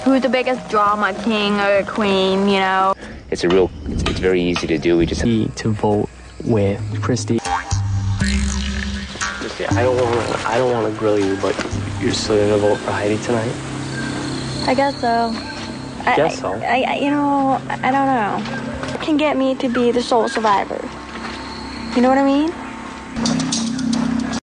who's the biggest drama king or queen, you know. It's very easy to do. We just need to vote with Christy. Christy, I don't want to grill you, but you're still gonna vote for Heidi tonight? I guess so. I guess so. You know, I don't know. It can get me to be the sole survivor. You know what I mean?